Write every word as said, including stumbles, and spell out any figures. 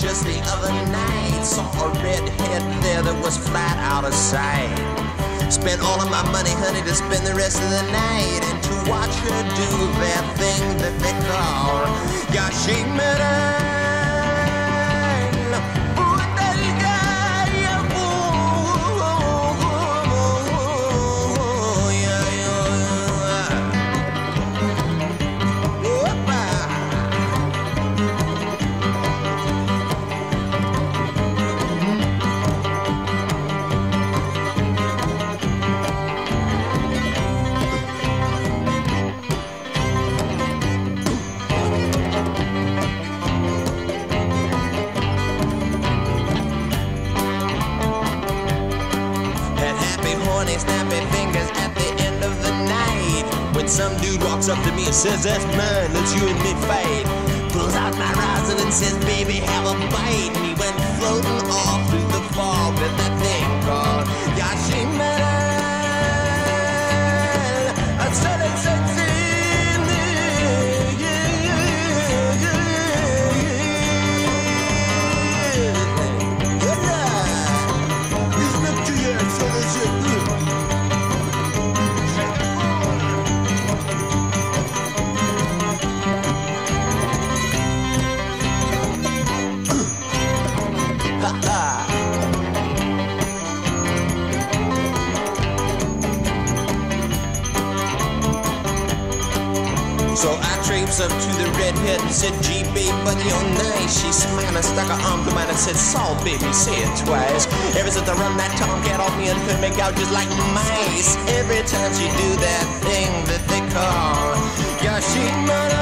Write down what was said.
just the other night. Saw a redhead there that was flat out of sight. Spent all of my money, honey, to spend the rest of the night and to watch her do that thing that they call Yashimara. Snappy fingers at the end of the night. When some dude walks up to me and says, "That's mine, let's you and me fight." Pulls out my rosin and says, "Baby, have a bite." And he went floating off through the fog with that thing called Yashimara. I said it's sexy. So I traipsed up to the redhead and said, "Gee, babe, buddy, you're nice." She smiled and stuck her arm to mine and said, "Saul, baby, say it twice." Ever since I run that tomcat off me and could make out just like mice. Every time she do that thing that they call Yashimara.